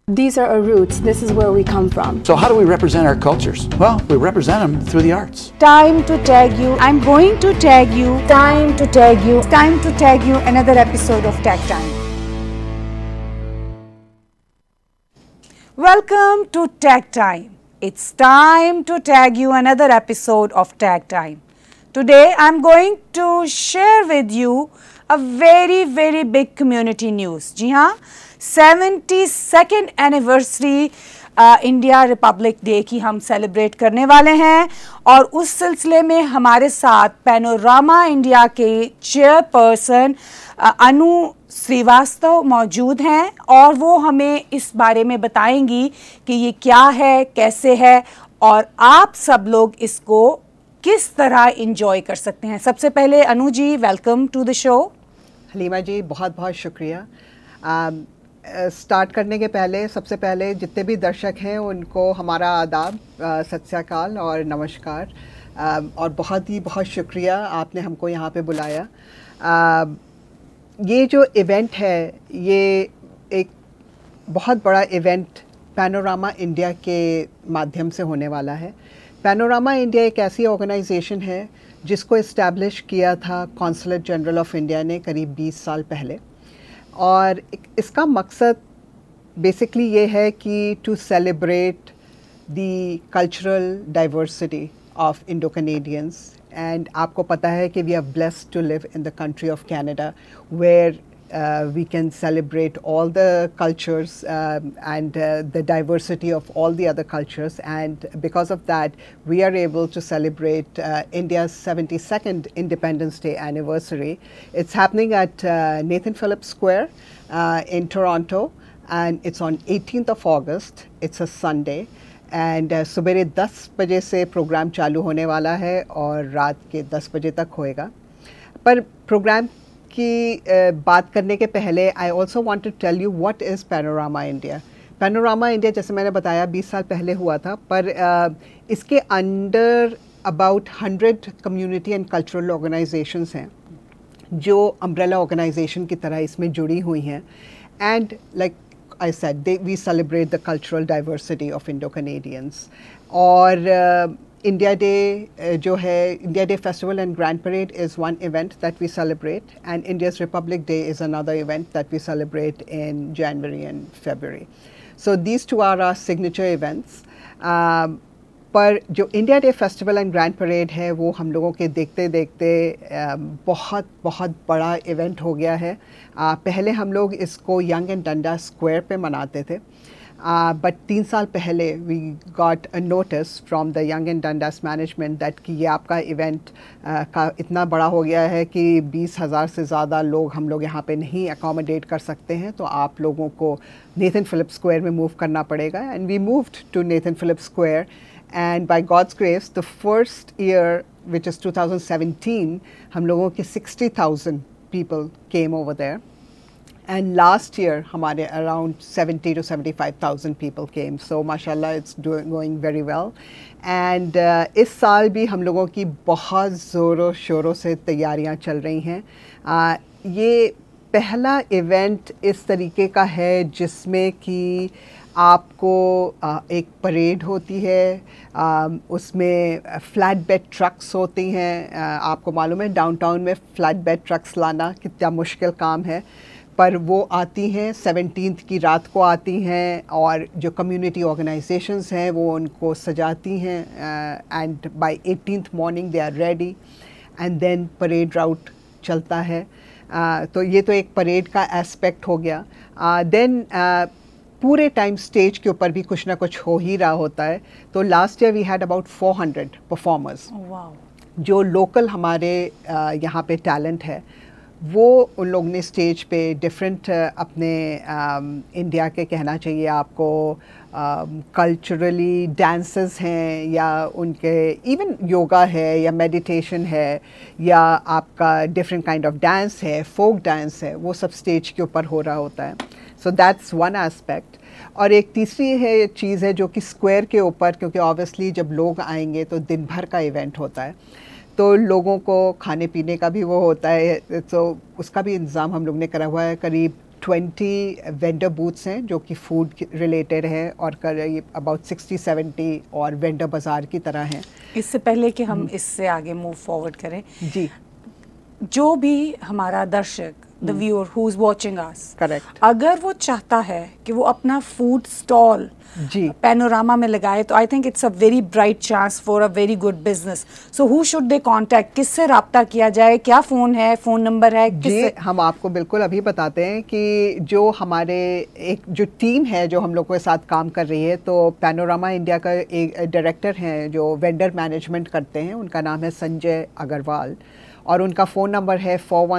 These are our roots. This is where we come from. So how do we represent our cultures? Well, we represent them through the arts. Time to tag you. I'm going to tag you. Time to tag you. Time to tag you. Another episode of Tag Time. Welcome to Tag Time. It's time to tag you another episode of Tag Time. Today I'm going to share with you a very big community news. जी हाँ, 72nd anniversary India Republic day की हम celebrate करने वाले हैं और उस सिलसिले में हमारे साथ पैनोरामा इंडिया के चेयरपर्सन अनु श्रीवास्तव मौजूद हैं और वो हमें इस बारे में बताएंगी कि ये क्या है, कैसे है और आप सब लोग इसको किस तरह एंजॉय कर सकते हैं। सबसे पहले Anu ji, welcome to the show. Halima ji, बहुत बहुत शुक्रिया। स्टार्ट करने के पहले सबसे पहले जितने भी दर्शक हैं उनको हमारा आदाब, सत श्री अकाल और नमस्कार और बहुत शुक्रिया आपने हमको यहाँ पे बुलाया। ये जो इवेंट है ये एक बहुत बड़ा इवेंट पैनोरामा इंडिया के माध्यम से होने वाला है। पैनोरामा इंडिया एक ऐसी ऑर्गेनाइजेशन है जिसको इस्टेब्लिश किया था कॉन्सुलेट जनरल ऑफ इंडिया ने करीब 20 साल पहले और इसका मकसद बेसिकली ये है कि to celebrate the cultural diversity of Indo Canadians. And आपको पता है कि we are blessed to live in the country of Canada where we can celebrate all the cultures and the diversity of all the other cultures, and because of that we are able to celebrate India's 72nd Independence Day anniversary. It's happening at Nathan Phillips Square in Toronto and it's on 18th of August. It's a Sunday and सुबह 10 बजे से programme चालू होने वाला है और रात के 10 बजे तक होएगा। पर प्रोग्राम की बात करने के पहले I also want to tell you what is Panorama India. Panorama India जैसे मैंने बताया 20 साल पहले हुआ था, पर इसके under about 100 community and cultural organisations हैं जो अम्ब्रेला ऑर्गेनाइजेशन की तरह इसमें जुड़ी हुई हैं। And like I said we celebrate the cultural diversity of Indo Canadians. और इंडिया डे जो है, India Day festival and grand parade is one event that we celebrate and India's Republic Day is another event that we celebrate in January and February. So these two are our signature events. पर जो India Day festival and grand parade है वो हम लोगों के देखते देखते बहुत बड़ा इवेंट हो गया है। पहले हम लोग इसको यंग एंड डंडा स्क्वायर पे मनाते थे, बट 3 साल पहले we got a notice from the Yonge and Dundas management that कि ये आपका इवेंट का इतना बड़ा हो गया है कि 20,000 से ज़्यादा लोग हम लोग यहाँ पे नहीं अकोमोडेट कर सकते हैं, तो आप लोगों को नेथन फिलिप्स स्क्वायर में मूव करना पड़ेगा। And we moved to Nathan Phillips Square and by God's grace the first year which is 2017 हम लोगों के 60,000 people came over there. And last year, हमारे around 70 to 75,000 people came. So mashallah, it's going very well. And इस साल भी हम लोगों की बहुत ज़ोरों शोरों से तैयारियां चल रही हैं। ये पहला इवेंट इस तरीके का है जिसमें कि आपको एक परेड होती है, उसमें फ्लैट बेड ट्रक्स होती हैं। आपको मालूम है डाउनटाउन में फ्लैट बेड ट्रक्स लाना कितना मुश्किल काम है, पर वो आती हैं 17th की रात को आती हैं और जो कम्युनिटी ऑर्गेनाइजेशंस हैं वो उनको सजाती हैं and by 18th morning they are ready and then parade route चलता है। तो ये तो एक परेड का एस्पेक्ट हो गया। देन पूरे टाइम स्टेज के ऊपर भी कुछ ना कुछ हो ही रहा होता है। तो last year we had about 400 performers. जो लोकल हमारे यहाँ पे टैलेंट है वो उन लोग ने स्टेज पे डिफरेंट अपने इंडिया के कहना चाहिए आपको कल्चरली डांसेस हैं या उनके इवन योगा है या मेडिटेशन है या आपका डिफरेंट काइंड ऑफ डांस है, फोक डांस है, वो सब स्टेज के ऊपर हो रहा होता है। So that's one aspect. और एक तीसरी है चीज़ है जो कि स्क्वायर के ऊपर, क्योंकि ऑब्वियसली जब लोग आएंगे तो दिन भर का इवेंट होता है, तो लोगों को खाने पीने का भी वो होता है, तो उसका भी इंतज़ाम हम लोग ने करा हुआ है। करीब 20 वेंडर बूथ्स हैं जो कि फूड रिलेटेड है और करीब अबाउट 60-70 और वेंडर बाज़ार की तरह हैं। इससे पहले कि हम इससे आगे मूव फॉरवर्ड करें, जी, जो भी हमारा दर्शक, the viewer who is watching us, correct, अगर वो चाहता है कि वो अपना फूड स्टॉल जी, पैनोरामा में लगाए, तो I think it's a very bright chance for a very good business. So who should they contact, किससे राब्ता किया जाए, क्या फ़ोन है, फ़ोन नंबर है, जी, हम आपको बिल्कुल अभी बताते हैं कि जो हमारे एक जो टीम है जो हम लोग के साथ काम कर रही है, तो पैनोरामा इंडिया का एक डायरेक्टर हैं जो वेंडर मैनेजमेंट करते हैं, उनका नाम है संजय अग्रवाल और उनका फ़ोन नंबर है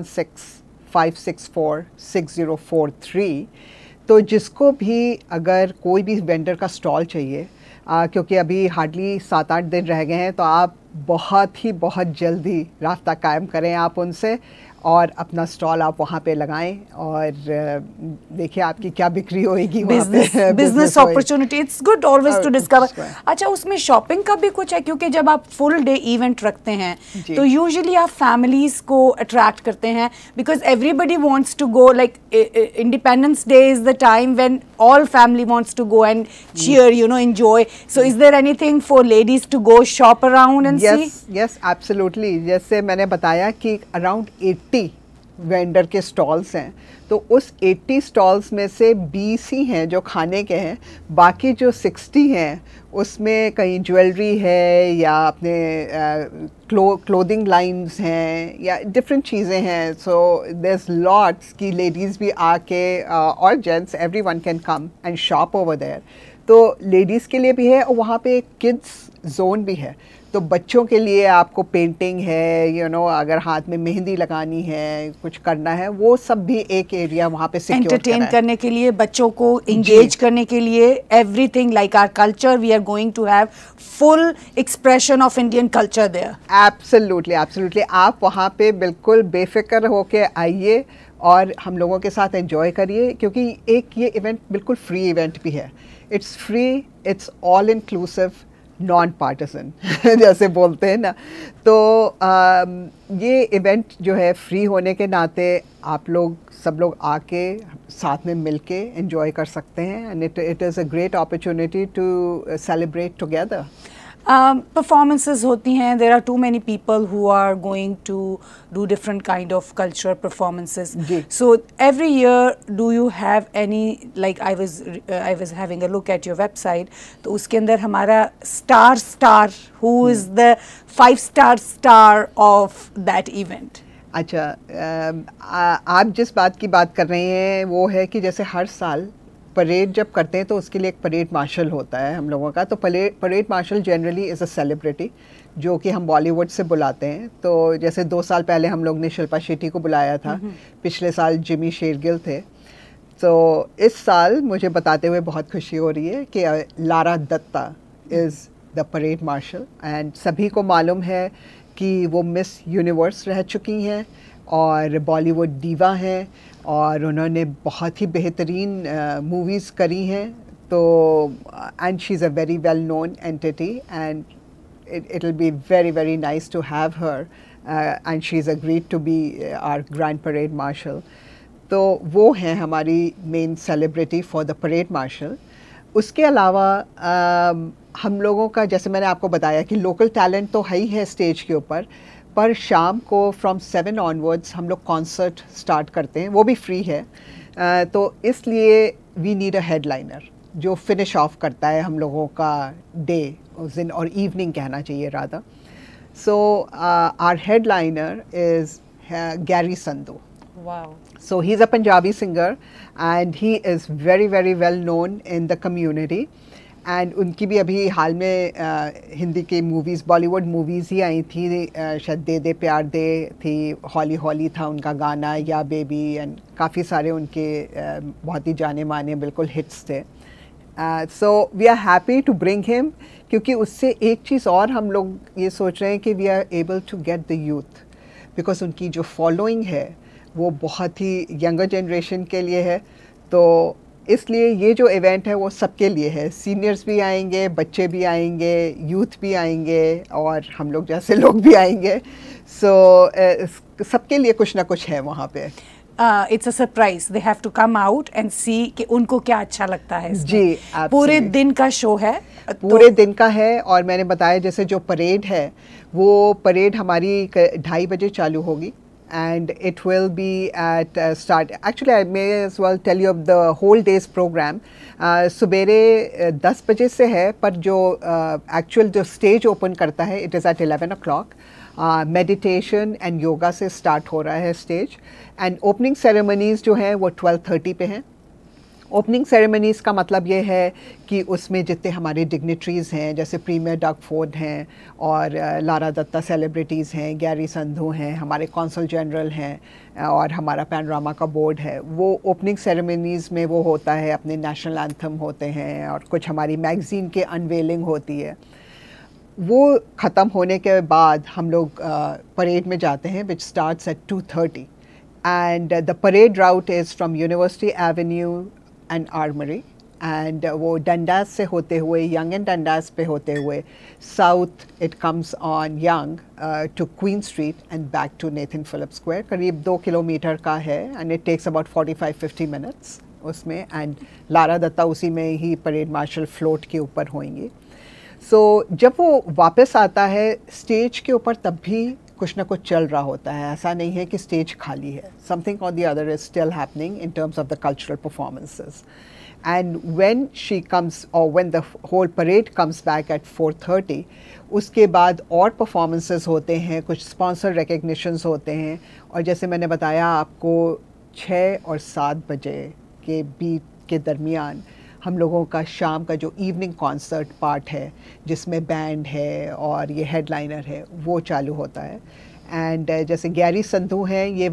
416-564-6043। तो जिसको भी अगर कोई भी वेंडर का स्टॉल चाहिए, क्योंकि अभी हार्डली 7-8 दिन रह गए हैं, तो आप बहुत जल्दी रास्ता कायम करें आप उनसे और अपना स्टॉल आप वहाँ पे लगाएं और देखिए आपकी क्या बिक्री होएगी वहाँ पे। Business opportunity, it's good always to discover. अच्छा, उसमें शॉपिंग का भी कुछ है, क्योंकि जब आप फुल डे इवेंट रखते हैं तो यूजुअली आप फैमिलीज को अट्रैक्ट करते हैं, because everybody wants to go, like Independence Day is the time when all family wants to go and cheer, you know, enjoy. So is there anything for ladies to go shop around and see? Yes, absolutely. जैसे मैंने बताया कि around 80 vendor के stalls हैं, तो उस 80 stalls में से 20 ही हैं जो खाने के हैं, बाकी जो 60 हैं उसमें कहीं ज्वेलरी है या अपने क्लोथिंग लाइंस हैं या डिफरेंट चीज़ें हैं। सो देयर इज़ लॉट्स की लेडीज़ भी आके और gents, everyone can come and shop over there. तो लेडीज़ के लिए भी है और वहाँ पे किड्स जोन भी है, तो बच्चों के लिए आपको पेंटिंग है, यू नो, अगर हाथ में मेहंदी लगानी है, कुछ करना है, वो सब भी एक एरिया वहाँ पे सिक्योर एंटरटेन करने के लिए, बच्चों को इंगेज करने के लिए, everything like our culture, we are going to have full expression of Indian culture there. Absolutely, absolutely, आप वहाँ पे बिल्कुल बेफिक्र होके आइए और हम लोगों के साथ एंजॉय करिए, क्योंकि एक ये इवेंट बिल्कुल फ्री इवेंट भी है। It's free, it's all inclusive, non partisan जैसे बोलते हैं ना। तो ये इवेंट जो है फ्री होने के नाते आप लोग सब लोग आके साथ में मिलके एंजॉय कर सकते हैं, and it is a great opportunity to celebrate together. Performances होती हैं, there are too many people who are going to do different kind of cultural performances. So every year do you have any, like I was having a look at your website, तो उसके अंदर हमारा star who is the 5-star star of that event? अच्छा, आप जिस बात की बात कर रहे हैं वो है कि जैसे हर साल परेड जब करते हैं तो उसके लिए एक परेड मार्शल होता है हम लोगों का। तो parade marshal generally is a celebrity जो कि हम बॉलीवुड से बुलाते हैं। तो जैसे 2 साल पहले हम लोग ने शिल्पा शेट्टी को बुलाया था, पिछले साल जिमी शेरगिल थे। तो इस साल मुझे बताते हुए बहुत खुशी हो रही है कि Lara Dutta is the parade marshal, and सभी को मालूम है कि वो मिस यूनिवर्स रह चुकी हैं और बॉलीवुड डीवा हैं और उन्होंने बहुत ही बेहतरीन मूवीज़ करी हैं। तो and she is a very well known entity, and it will be very nice to have her, and she is agreed to be our grand parade marshal. तो वो हैं हमारी main celebrity for the parade marshal. उसके अलावा हम लोगों का, जैसे मैंने आपको बताया कि लोकल टैलेंट तो है ही है स्टेज के ऊपर, पर शाम को फ्रॉम 7 ऑनवर्ड्स हम लोग कॉन्सर्ट स्टार्ट करते हैं, वो भी फ्री है। तो इसलिए वी नीड अ हेडलाइनर जो फिनिश ऑफ करता है हम लोगों का डे उस दिन, और इवनिंग कहना चाहिए Radha. So our headliner is Garry Sandhu. Wow. So he's a Punjabi singer and he is very well known in the community. And उनकी भी अभी हाल में हिंदी के मूवीज़, बॉलीवुड मूवीज़ ही आई थी, शायद दे दे प्यार दे थी, हॉली हॉली था उनका गाना, या बेबी, एंड काफ़ी सारे उनके बहुत ही जाने माने बिल्कुल हिट्स थे। So we are happy to bring him, क्योंकि उससे एक चीज़ और हम लोग ये सोच रहे हैं कि we are able to get the youth, because उनकी जो फॉलोइंग है वो बहुत ही यंगर जनरेशन के लिए है। तो इसलिए ये जो इवेंट है वो सबके लिए है, सीनियर्स भी आएंगे, बच्चे भी आएंगे, यूथ भी आएंगे और हम लोग जैसे लोग भी आएंगे। सो सबके लिए कुछ ना कुछ है वहाँ पे। it's a surprise. They have to come out and see कि उनको क्या अच्छा लगता है इसमें। जी, पूरे दिन का शो है, पूरे दिन का है। और मैंने बताया जैसे जो परेड है वो परेड हमारी 2:30 बजे चालू होगी and it will be at start. Actually, I may as well tell you of the whole day's program. सुबेरे 10 बजे से है, पर जो actual जो stage open करता है it is at 11 o'clock. Meditation and yoga से start हो रहा है stage, and opening ceremonies जो हैं वो 12:30 पे हैं। ओपनिंग सेरेमनीज़ का मतलब ये है कि उसमें जितने हमारे डिग्निटरीज़ हैं, जैसे प्रीमियर डग फोर्ड हैं और लारा दत्ता सेलिब्रिटीज़ हैं, गैरी संधू हैं, हमारे कौंसल जनरल हैं और हमारा पैनोरामा का बोर्ड है, वो ओपनिंग सेरेमनीज़ में वो होता है, अपने नेशनल एंथम होते हैं और कुछ हमारी मैगज़ीन के अनवेलिंग होती है। वो ख़त्म होने के बाद हम लोग परेड में जाते हैं, which starts at 2:30 and the parade route is from University Avenue and Armoury and वो डंडास से होते हुए, यंग एंड डंडास पे होते हुए south it comes on Yonge to Queen Street and back to Nathan Phillips Square. करीब 2 kilometre का है and it takes about 45-50 minutes उसमें, एंड लारा दत्ता उसी में ही परेड मार्शल फ्लोट के ऊपर होंगी। सो जब वो वापस आता है स्टेज के ऊपर तब भी कुछ ना कुछ चल रहा होता है, ऐसा नहीं है कि स्टेज खाली है। समथिंग और the other is still happening in terms of the cultural performances. And when she comes और when the whole parade comes back at 4:30, उसके बाद और परफॉर्मेंसेस होते हैं, कुछ स्पॉन्सर रिकग्निशंस होते हैं, और जैसे मैंने बताया आपको 6 और 7 बजे के बीच के दरमियान हम लोगों का शाम का जो इवनिंग कॉन्सर्ट पार्ट है, जिसमें बैंड है और ये हेडलाइनर है, वो चालू होता है। एंड जैसे गैरी संधू हैं, ये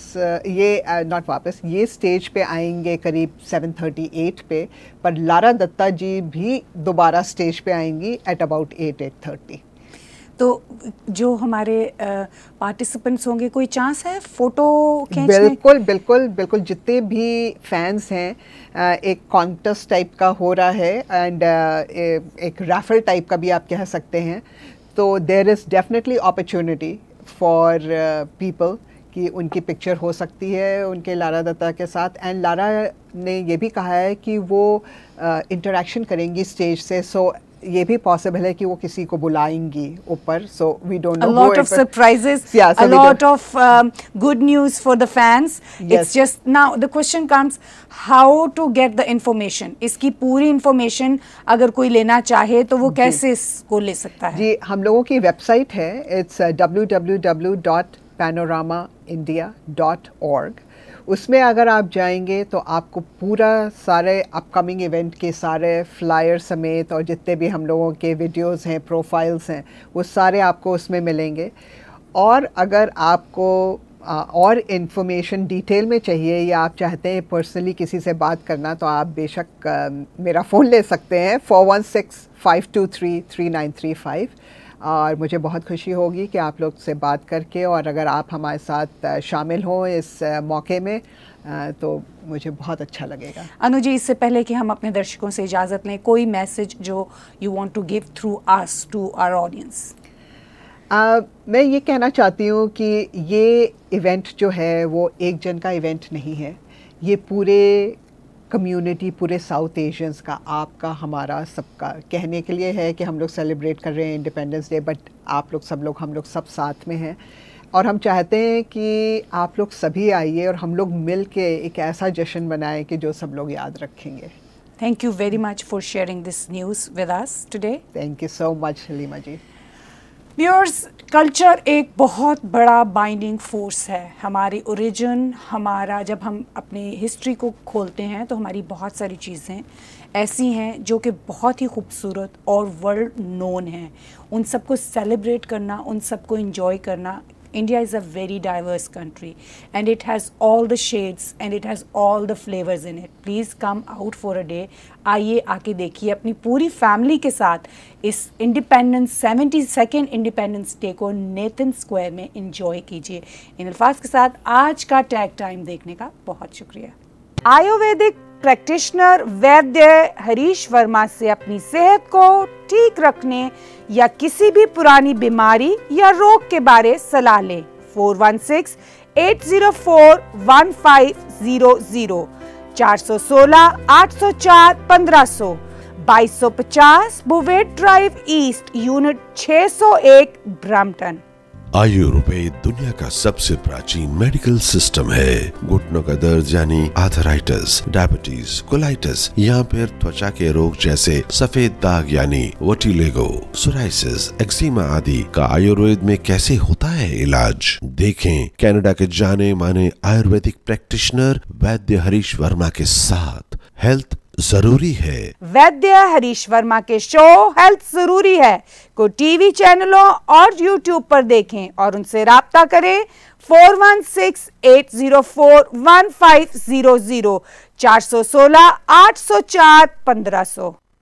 ये स्टेज पे आएंगे करीब 7:38 पे, पर लारा दत्ता जी भी दोबारा स्टेज पे आएंगी एट अबाउट 8:30। तो जो हमारे पार्टिसिपेंट्स होंगे, कोई चांस है फोटो खींचने? बिल्कुल बिल्कुल बिल्कुल, जितने भी फैंस हैं, एक कॉन्टेस्ट टाइप का हो रहा है एंड एक रैफल टाइप का भी आप कह सकते हैं। तो there is definitely opportunity for people कि उनकी पिक्चर हो सकती है उनके लारा दत्ता के साथ। एंड लारा ने ये भी कहा है कि वो इंटरेक्शन करेंगी स्टेज से, सो ये भी पॉसिबल है कि वो किसी को बुलाएंगी ऊपर। So we don't know, a lot of surprises, a lot of good news for the fans. It's just now the question comes how to get the information. इसकी पूरी information अगर कोई लेना चाहे तो वो कैसे इसको ले सकता है? जी, हम लोगों की वेबसाइट है, it's www.panorameindia.org। उसमें अगर आप जाएंगे तो आपको पूरा सारे अपकमिंग इवेंट के सारे फ्लायर समेत और जितने भी हम लोगों के वीडियोस हैं, प्रोफाइल्स हैं, वो सारे आपको उसमें मिलेंगे। और अगर आपको और इन्फॉर्मेशन डिटेल में चाहिए या आप चाहते हैं पर्सनली किसी से बात करना, तो आप बेशक मेरा फ़ोन ले सकते हैं 4165233935। और मुझे बहुत खुशी होगी कि आप लोग से बात करके, और अगर आप हमारे साथ शामिल हों इस मौके में तो मुझे बहुत अच्छा लगेगा। अनु जी, इससे पहले कि हम अपने दर्शकों से इजाज़त लें, कोई मैसेज जो you want to give through us to our audience? मैं ये कहना चाहती हूँ कि ये इवेंट जो है वो एक जन का इवेंट नहीं है, ये पूरे कम्युनिटी, पूरे साउथ एशियंस का, आपका, हमारा, सबका कहने के लिए है कि हम लोग सेलिब्रेट कर रहे हैं इंडिपेंडेंस डे, बट आप लोग सब लोग, हम लोग सब साथ में हैं। और हम चाहते हैं कि आप लोग सभी आइए और हम लोग मिल के एक ऐसा जश्न बनाएं कि जो सब लोग याद रखेंगे। Thank you very much for sharing this news with us today. Thank you so much, Halima ji. Viewers, culture एक बहुत बड़ा बाइंडिंग फोर्स है। हमारी ओरिजिन, हमारा जब हम अपनी हिस्ट्री को खोलते हैं तो हमारी बहुत सारी चीज़ें ऐसी हैं जो कि बहुत ही खूबसूरत और वर्ल्ड नोन हैं। उन सबको सेलिब्रेट करना, उन सबको एंजॉय करना। India is a very diverse country and it has all the shades and it has all the flavors in it. Please come out for a day. आइए, आके देखिए अपनी पूरी फैमिली के साथ इस इंडिपेंडेंस 72nd इंडिपेंडेंस डे को Nathan Square में एंजॉय कीजिए। इन अल्फाज के साथ आज का टैग टाइम देखने का बहुत शुक्रिया। आयुर्वेदिक प्रैक्टिशनर वैद्य हरीश वर्मा से अपनी सेहत को ठीक रखने या किसी भी पुरानी बीमारी या रोग के बारे सलाह लें। 4168 416-804-1500, 416-804-1500, 2250 Bovaird drive east, unit 601, Brampton. Ayurveda दुनिया का सबसे प्राचीन मेडिकल सिस्टम है। घुटनों का दर्द यानी आर्थराइटिस, डायबिटीज, कोलाइटिस या फिर त्वचा के रोग जैसे सफेद दाग यानी वोटिलेगो, सोराइसिस, एक्जिमा आदि का आयुर्वेद में कैसे होता है इलाज, देखें कनाडा के जाने माने आयुर्वेदिक प्रैक्टिशनर वैद्य हरीश वर्मा के साथ हेल्थ जरूरी है। वैद्य हरीश वर्मा के शो हेल्थ जरूरी है को टीवी चैनलों और यूट्यूब पर देखें और उनसे राब्ता करें 416-804-1500, 416-804-1500।